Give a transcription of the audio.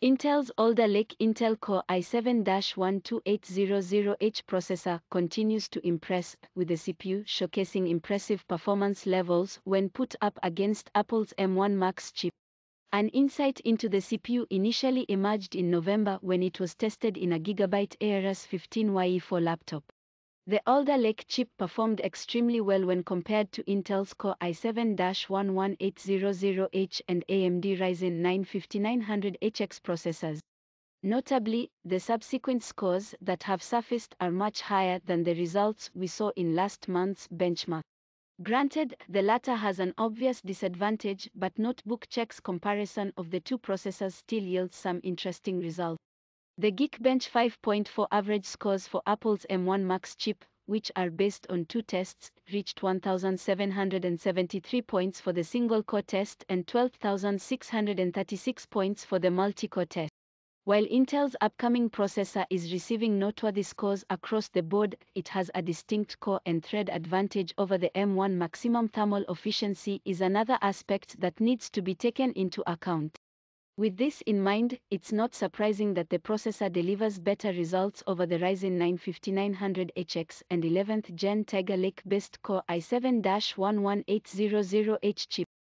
Intel's Alder Lake Intel Core i7-12800H processor continues to impress, with the CPU showcasing impressive performance levels when put up against Apple's M1 Max chip. An insight into the CPU initially emerged in November when it was tested in a Gigabyte Aorus 15ye4 laptop. The Alder Lake chip performed extremely well when compared to Intel's Core i7-12800H and AMD Ryzen 9 5900HX processors. Notably, the subsequent scores that have surfaced are much higher than the results we saw in last month's benchmark. Granted, the latter has an obvious disadvantage, but NotebookCheck's comparison of the two processors still yields some interesting results. The Geekbench 5.4 average scores for Apple's M1 Max chip, which are based on two tests, reached 1,773 points for the single-core test and 12,636 points for the multi-core test. While Intel's upcoming processor is receiving noteworthy scores across the board, it has a distinct core and thread advantage over the M1. Maximum thermal efficiency is another aspect that needs to be taken into account. With this in mind, it's not surprising that the processor delivers better results over the Ryzen 9 5900HX and 11th Gen Tiger Lake-based Core i7-11800H chip.